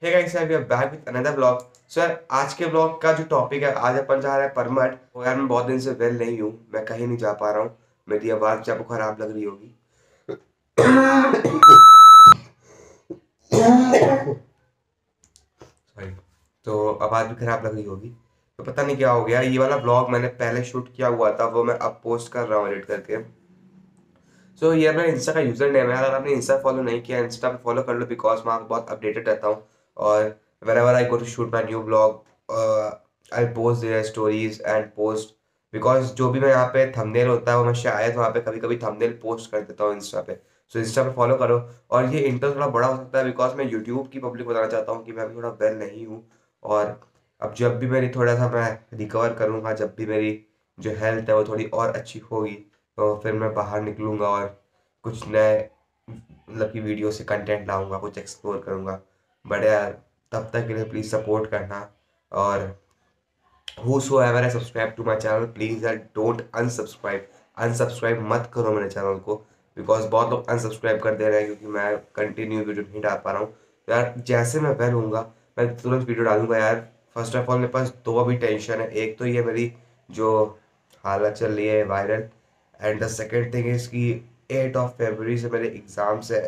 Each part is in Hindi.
Hey guys, we are back with another vlog. So यार, आज के व्लॉग का जो टॉपिक है, आज अपन जा रहे हैं परमट। और यार मैं बहुत दिन से वेल नहीं हूँ, मैं कहीं नहीं जा पा रहा हूँ। मेरी आवाज़ जब खराब लग रही होगी। सॉरी। तो आवाज़ भी खराब लग रही होगी, तो पता नहीं क्या हो गया। ये वाला व्लॉग मैंने पहले शूट किया हुआ था, वो मैं अब पोस्ट कर रहा हूँ एडिट करके। सो ये मेरा इंस्टा का यूजर नेम है। अगर आपने इंस्टा फॉलो नहीं किया, इंस्टा पे फॉलो कर लो, बिकॉज मैं आपको बहुत अपडेटेड रहता हूँ। और whenever I go to shoot my new vlog, I post their stories and post, because जो भी मैं यहाँ पे थंबनेल होता है वो मैं शायद वहाँ पे कभी कभी थंबनेल पोस्ट कर देता हूँ इंस्टा पे। सो इंस्टा पे फॉलो करो। और ये इंटर थोड़ा बड़ा हो सकता है, बिकॉज मैं यूट्यूब की पब्लिक बताना चाहता हूँ कि मैं अभी थोड़ा वेल नहीं हूँ। और अब जब भी मेरी थोड़ा सा मैं रिकवर करूँगा, जब भी मेरी जो हेल्थ है वो थोड़ी और अच्छी होगी, तो फिर मैं बाहर निकलूँगा और कुछ नए मतलब की वीडियो से कंटेंट लाऊंगा, कुछ एक्सप्लोर करूँगा। बट यार, तब तक के लिए प्लीज़ सपोर्ट करना। और whosoever है subscribe to my channel, please यार डोंट अनसब्सक्राइब। अनसब्सक्राइब मत करो मेरे चैनल को, बिकॉज बहुत लोग अनसब्सक्राइब कर दे रहे हैं क्योंकि मैं कंटिन्यू वीडियो नहीं डाल पा रहा हूँ। तो यार, जैसे मैं वेल होऊंगा मैं तुरंत वीडियो डालूंगा यार। फर्स्ट ऑफ ऑल मेरे पास दो अभी टेंशन है। एक तो ये मेरी जो हालत चल रही है viral, and the second thing is कि 8 फरवरी से मेरे एग्जाम्स है।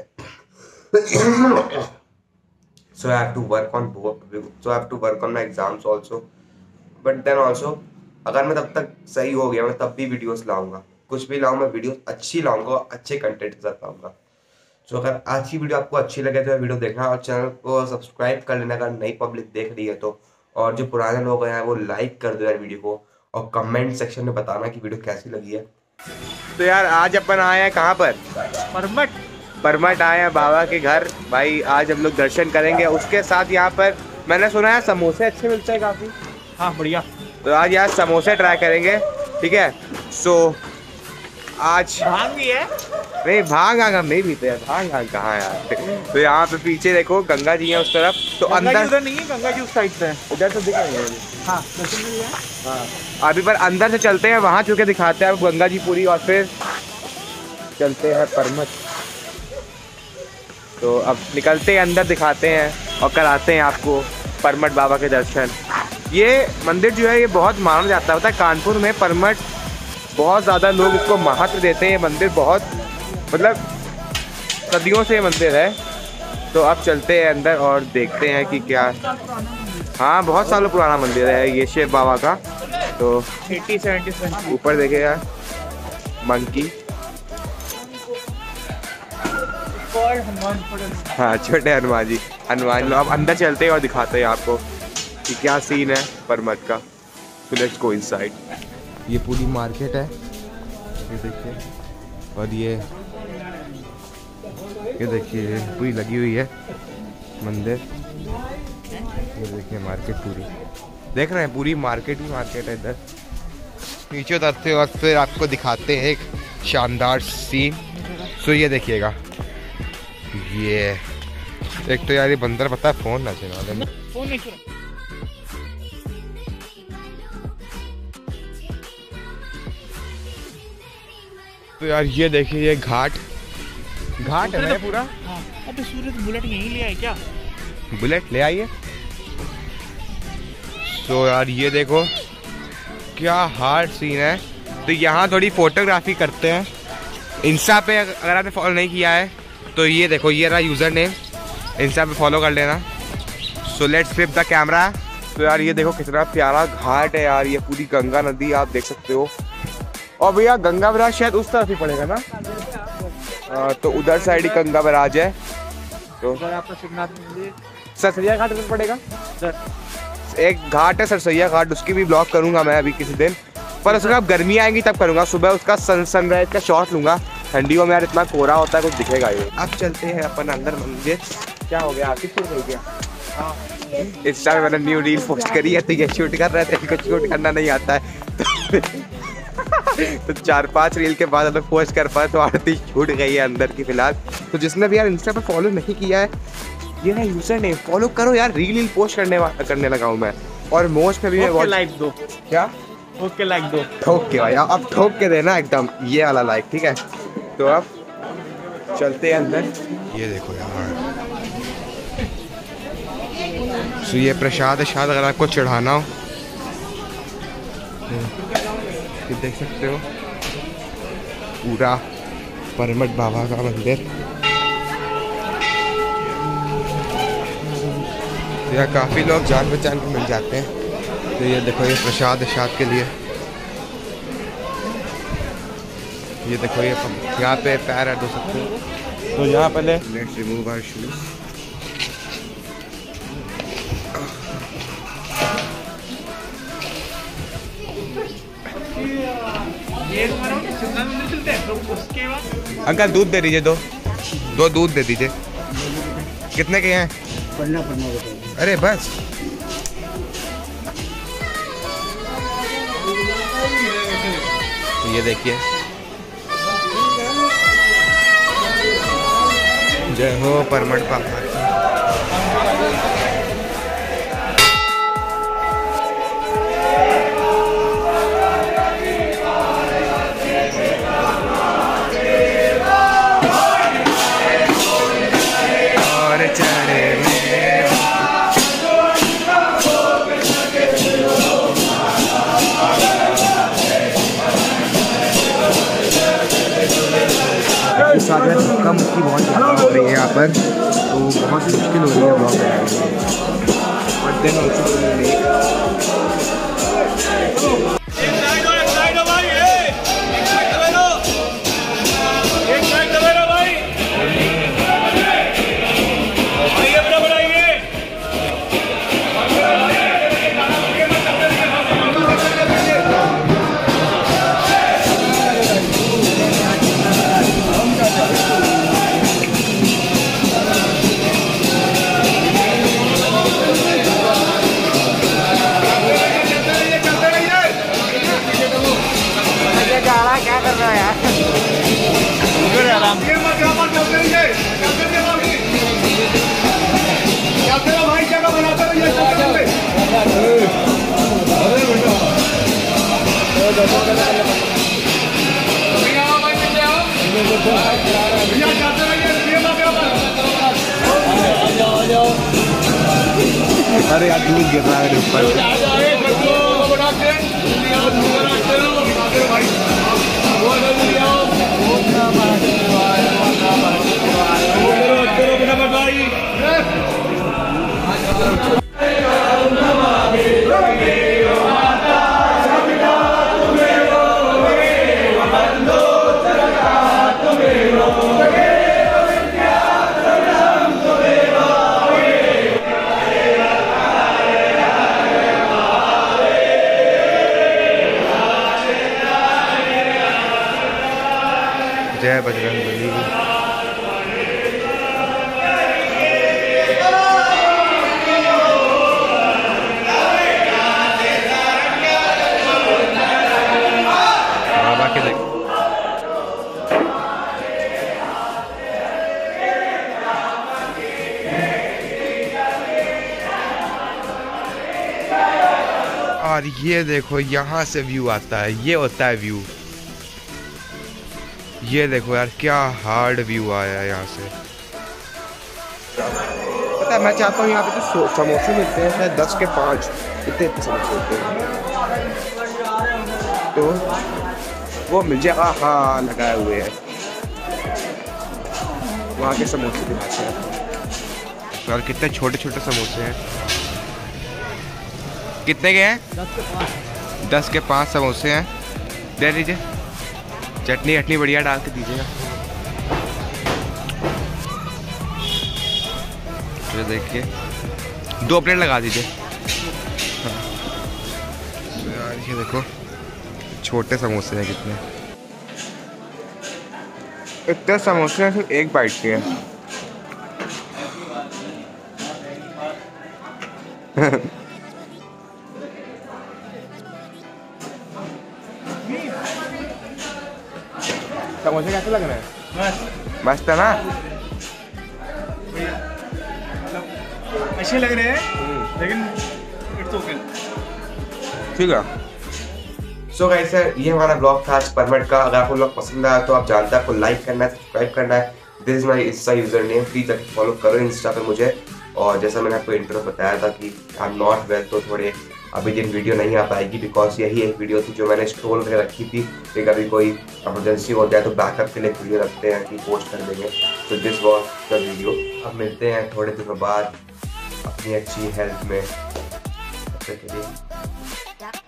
so I have to work on both, so I have to work on my exams also, but then also अगर मैं तब तक सही हो गया, मैं तब भी वीडियोस लाऊंगा। कुछ भी लाऊं, मैं वीडियोस अच्छी लाऊंगा, अच्छे कंटेंट के साथ लाऊंगा। सो अगर आज की वीडियो आपको अच्छी लगे तो वीडियो देखना और चैनल को सब्सक्राइब कर लेना अगर नई पब्लिक देख रही है तो। और जो पुराने लोग हैं वो लाइक कर दो यार वीडियो को, और कमेंट सेक्शन में बताना कि वीडियो कैसी लगी है। तो यार आज अपन आए हैं कहाँ पर? परमट आए हैं बाबा के घर। भाई आज हम लोग दर्शन करेंगे, उसके साथ यहाँ पर मैंने सुना है समोसे अच्छे मिलते हैं काफ़ी। हाँ बढ़िया। तो आज यार समोसे ट्राई करेंगे, ठीक है। सो आज भांग भी है? नहीं, भांग आग हम नहीं पीते हैं। भांग आग कहाँ है यार। तो यहाँ पे पीछे देखो गंगा जी है उस तरफ, तो अंदर उधर नहीं है, गंगा जी उस साइड से है। उधर तो दिख रही है। हाँ दर्शन के लिए है। हाँ, अभी पर अंदर से चलते हैं, वहाँ चुके दिखाते हैं गंगा जी पूरी, और फिर चलते हैं परमत। तो अब निकलते हैं अंदर, दिखाते हैं और कराते हैं आपको परमट बाबा के दर्शन। ये मंदिर जो है ये बहुत माना जाता है, कानपुर में परमट बहुत ज़्यादा लोग इसको महत्व देते हैं। ये मंदिर बहुत मतलब सदियों से ये मंदिर है। तो अब चलते हैं अंदर और देखते हैं कि क्या। हाँ, बहुत सालों पुराना मंदिर है ये शिव बाबा का। तो 80-70 ऊपर देखिएगा मंकी। हाँ, छोटे हनुमान जी। हनुमान लोग अब अंदर चलते हैं और दिखाते हैं आपको कि क्या सीन है परमत का। तो लेट्स गो इनसाइड। ये पूरी मार्केट है, ये देखिए। और ये देखिए पूरी लगी हुई है मंदिर। ये देखिए मार्केट पूरी देख रहे हैं, पूरी मार्केट ही मार्केट है इधर। नीचे उतरते और फिर आपको दिखाते हैं एक शानदार सीन। सो ये देखिएगा, ये एक तो यार ये बंदर पता है फोन ना चला दे। फोन नहीं चला। तो यार ये देखिए, ये घाट है पूरा। हाँ, अबे सूरज बुलेट यहीं ले आए क्या? बुलेट ले आइए। तो यार ये देखो क्या हार्ड सीन है। तो यहाँ थोड़ी फोटोग्राफी करते हैं। इंस्टा पे अगर आपने फॉलो नहीं किया है तो ये देखो, ये रहा यूज़र नेम, इंस्टा पे फॉलो कर लेना। So let's flip the camera. तो यार ये देखो कितना प्यारा घाट है यार, ये पूरी गंगा नदी आप देख सकते हो। और भैया गंगा बराज शायद उस तरफ ही पड़ेगा ना। तो उधर साइड ही गंगा बराज है। तो सरसैया घाट में पड़ेगा। एक घाट है सरसैया घाट, उसकी भी ब्लॉग करूंगा मैं अभी किसी दिन, पर उसमें अब गर्मी आएंगी तब करूंगा। सुबह उसका सनराइज का शॉट लूंगा। ठंडियों में यार इतना कोहरा होता है, कुछ दिखेगा ये। अब चलते हैं अपन अंदर मंदिर। क्या हो गया, आखिर क्यों हो गया? हाँ, इंस्टा में मैंने न्यू रील पोस्ट करी है, तो ये शूट कर रहे थे, इनको शूट करना नहीं आता है। तो 4-5 रील के बाद अगर पोस्ट कर पाए तो आरती छूट गई है अंदर की फिलहाल। तो जिसने भी यार इंस्टा पे फॉलो नहीं किया है, ये ना यूजर नेम फॉलो करो यार। रील पोस्ट करने लगा हूँ मैं। और मोस्ट में भी मैं लाइक दो। क्या? ठोक के लाइक दो। ठोक के भाई, अब ठोक के देना एकदम ये वाला लाइक, ठीक है। तो अब चलते हैं अंदर। ये देखो यार, तो ये प्रसाद शायद अगर आपको चढ़ाना हो, ये देख सकते हो पूरा परमट बाबा का मंदिर। यहाँ काफ़ी लोग जान पहचान के मिल जाते हैं। तो ये देखो ये प्रसाद के लिए, ये देखो ये यहाँ पे पैर धो सकते हो। तो यहाँ पहले let's remove our shoes. Uncle दूध दे दीजिए, दो दूध दे दीजिए। कितने के हैं? 15 अरे बस। ये देखिए, जय हो परमट बाबा। और चढ़े साथ में धक्का मुक्की बहुत ज़्यादा हो रही है यहाँ पर, तो बहुत मुश्किल हो रही है ब्लॉग बट देन क्या कर रहा है यार? भाई जगह बनाते अरे यार दूध गिर रहा है ऊपर। जय बजरंगबली। बाबा के देख और ये देखो यहाँ से व्यू आता है, ये होता है व्यू। ये देखो यार क्या हार्ड व्यू आया है यहाँ से। पता है मैं चाहता हूँ यहाँ पे जो समोसे मिलते हैं शायद 10 के 5 इतने समोसे होते हैं, तो वो मिल जाएगा। हाँ लगाए हुए हैं वहाँ के समोसे की बात है। और कितने छोटे छोटे समोसे हैं। कितने के हैं? 10 के 5 समोसे हैं। दे दीजिए, चटनी वटनी बढ़िया डाल के दीजिएगा। तो देखिए 2 प्लेट लगा दीजिए। हाँ। तो यार ये देखो छोटे समोसे हैं कितने, इतने समोसे हैं सिर्फ एक बाइट के हैं। समोसे कैसे लग रहे हैं? मस्त है ना? अच्छे लग रहे हैं लेकिन इट्स ओके। ठीक है। सो गाइस ये हमारा ब्लॉग था आज परमट का। अगर आपको ब्लॉग पसंद आया तो आप जानते हैं आपको लाइक करना है, सब्सक्राइब करना है। This is my insta user name, please follow करो इंस्टा पे मुझे। और जैसा मैंने आपको इंट्रो बताया था कि आई एम नॉट वेल, तो थोड़े अभी दिन वीडियो नहीं आ पाएगी, बिकॉज यही एक वीडियो थी जो मैंने स्टोर करके रखी थी कि कभी कोई इमरजेंसी हो जाए तो बैकअप के लिए वीडियो रखते हैं कि पोस्ट कर देंगे। तो दिस वॉज द वीडियो। अब मिलते हैं थोड़े दिनों बाद अपनी अच्छी हेल्थ में। तब तक के लिए